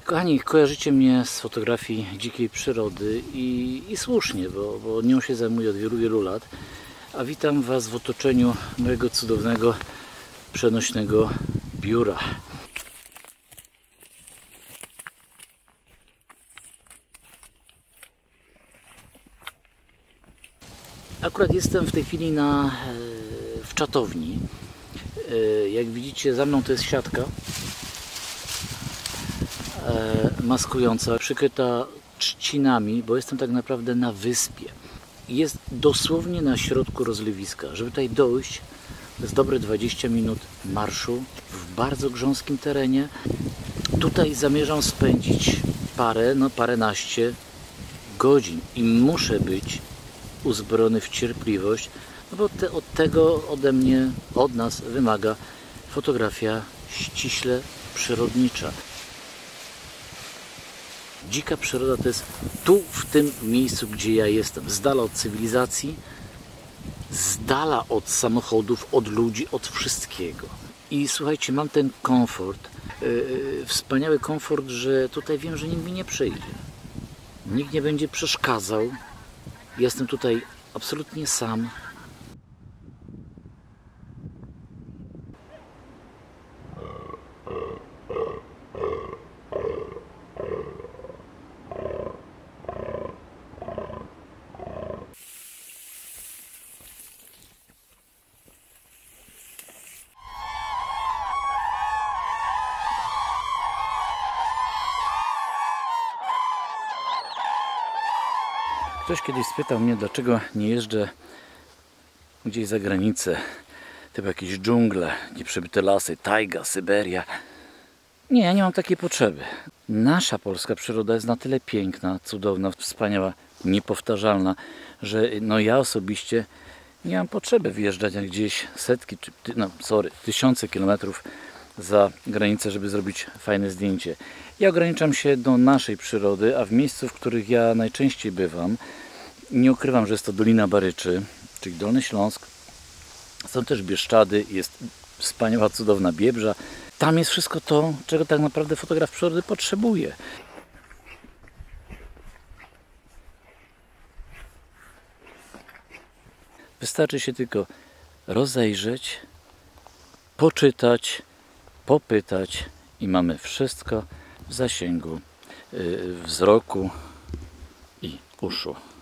Kochani, kojarzycie mnie z fotografii dzikiej przyrody i słusznie, bo nią się zajmuję od wielu, wielu lat. A witam Was w otoczeniu mojego cudownego, przenośnego biura. Akurat jestem w tej chwili w czatowni. Jak widzicie, za mną to jest siatka maskująca, przykryta trzcinami, bo jestem tak naprawdę na wyspie. Jest dosłownie na środku rozlewiska. Żeby tutaj dojść, to jest dobre 20 minut marszu w bardzo grząskim terenie. Tutaj zamierzam spędzić paręnaście godzin i muszę być uzbrojony w cierpliwość, no bo od nas wymaga fotografia ściśle przyrodnicza. Dzika przyroda to jest tu, w tym miejscu, gdzie ja jestem, z dala od cywilizacji, z dala od samochodów, od ludzi, od wszystkiego. I słuchajcie, mam ten komfort, wspaniały komfort, że tutaj wiem, że nikt mi nie przyjdzie. Nikt nie będzie przeszkadzał. Jestem tutaj absolutnie sam. Ktoś kiedyś spytał mnie, dlaczego nie jeżdżę gdzieś za granicę, typu jakieś dżungle, nieprzebyte lasy, tajga, Syberia. Nie, ja nie mam takiej potrzeby. Nasza polska przyroda jest na tyle piękna, cudowna, wspaniała, niepowtarzalna, że ja osobiście nie mam potrzeby wyjeżdżania gdzieś setki, tysiące kilometrów za granicę, żeby zrobić fajne zdjęcie. Ja ograniczam się do naszej przyrody, a w miejscu, w których ja najczęściej bywam, nie ukrywam, że jest to Dolina Baryczy, czyli Dolny Śląsk. Są też Bieszczady, jest wspaniała, cudowna Biebrza. Tam jest wszystko to, czego tak naprawdę fotograf przyrody potrzebuje. Wystarczy się tylko rozejrzeć, poczytać, popytać i mamy wszystko w zasięgu wzroku i uszu.